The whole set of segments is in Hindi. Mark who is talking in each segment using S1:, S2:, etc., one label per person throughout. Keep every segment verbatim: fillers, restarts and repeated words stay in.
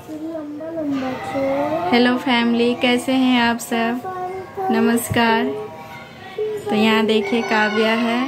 S1: हेलो फैमिली, कैसे हैं आप सब? नमस्कार। तो यहाँ देखिए काव्या है।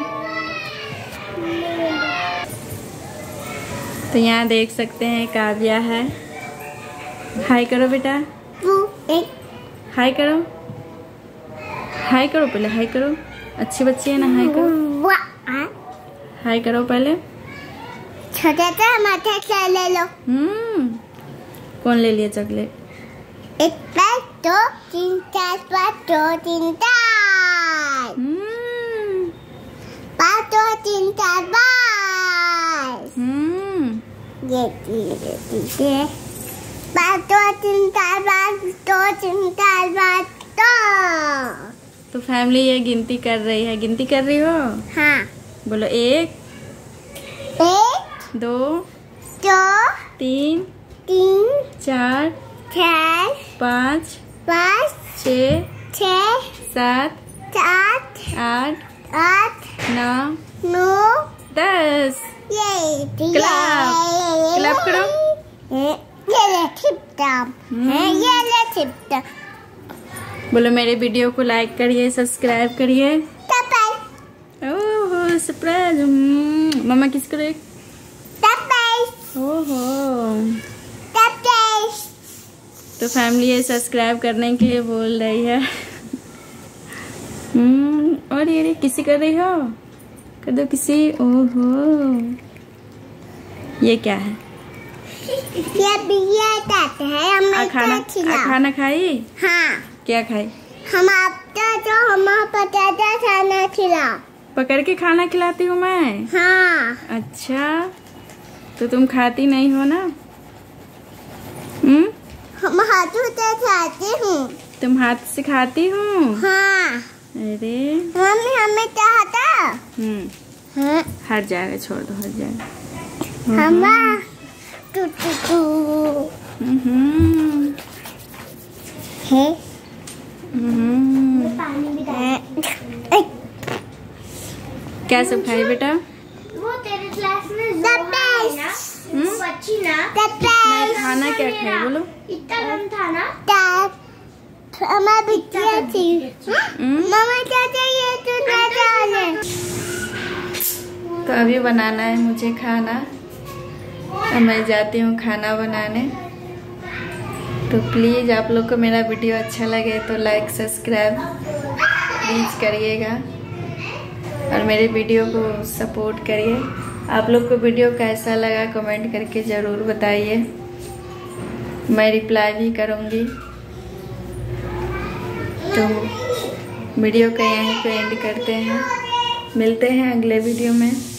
S1: तो यहाँ देख सकते हैं काव्या है। हाय करो बेटा, हाय करो, हाय करो पहले, हाय करो। अच्छी बच्ची है ना, हाय करो, हाय करो पहले।
S2: छोटा सा माथा से ले लो।
S1: हम्म कौन ले लिया चॉकलेट?
S2: एक बार दो तीन चार पाँच दो तीन चार
S1: हम्म
S2: पाँच दो तीन चार पाँच
S1: हम्म
S2: ये ये ये पाँच दो तीन चार पाँच दो तीन चार पाँच दो।
S1: तो फैमिली ये गिनती कर रही है। गिनती कर रही हो?
S2: हाँ।
S1: बोलो एक
S2: एक
S1: दो
S2: दो
S1: तीन
S2: तीन
S1: चार
S2: चार
S1: पाँच
S2: पाँच
S1: छः
S2: छः
S1: सात
S2: सात
S1: आठ
S2: आठ
S1: नौ
S2: नौ
S1: दस।
S2: ये
S1: क्लैप क्लैप करो।
S2: ये ये ले चिपटा है, ये ले चिपटा।
S1: बोलो मेरे वीडियो को लाइक करिए, सब्सक्राइब करिए। ओहो सरप्राइज। मम्मा किस करो एक। ओहो तो फैमिली ये सब्सक्राइब करने के लिए बोल रही है। हम्म और ये किसी कर रही हो? कर दो किसी। ओहो ये क्या है?
S2: ये बिया कहते हैं। हमें
S1: आ खाना आ खाना खाई?
S2: हाँ।
S1: क्या खाई?
S2: हम आपका जो हमारा पटाटा खाना खिला।
S1: पकड़ के खाना खिलाती हूँ मैं?
S2: हाँ।
S1: अच्छा तो तुम खाती नहीं हो ना? हम्म
S2: हम हाथों से खाती हूँ।
S1: तुम हाथ से खाती हूँ?
S2: हाँ।
S1: अरे
S2: मम्मी हमें चाहता।
S1: हम्म
S2: हाँ।
S1: हट जाएगा, छोड़ दो, हट जाएगा।
S2: हमारा टू टू टू
S1: हम्म
S2: है।
S1: हम्म
S2: पानी भी
S1: क्या सब खाई बेटा?
S2: वो तेरे क्लास में ना बच्ची ना
S1: मैं खाना क्या खाई बोलो?
S2: इतना कम था ना। हमारी बिटिया थी। मम्मा क्या चाहिए? तू ना जाने।
S1: तो अभी बनाना है मुझे खाना। अब मैं जाती हूँ खाना बनाने। तो प्लीज़ आप लोग को मेरा वीडियो अच्छा लगे तो लाइक सब्सक्राइब प्लीज़ करिएगा और मेरे वीडियो को सपोर्ट करिए। आप लोग को वीडियो कैसा लगा कमेंट करके ज़रूर बताइए, मैं रिप्लाई भी करूँगी। तो वीडियो का यहीं पे एंड करते हैं, मिलते हैं अगले वीडियो में।